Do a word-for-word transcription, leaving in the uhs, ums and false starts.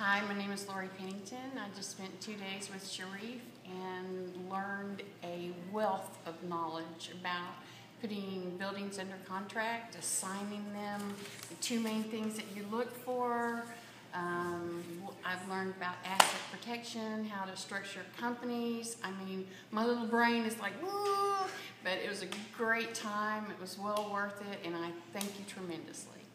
Hi, my name is Lori Pennington. I just spent two days with Cherif and learned a wealth of knowledge about putting buildings under contract, assigning them, the two main things that you look for. Um, I've learned about asset protection, how to structure companies. I mean, my little brain is like, woo! But it was a great time. It was well worth it, and I thank you tremendously.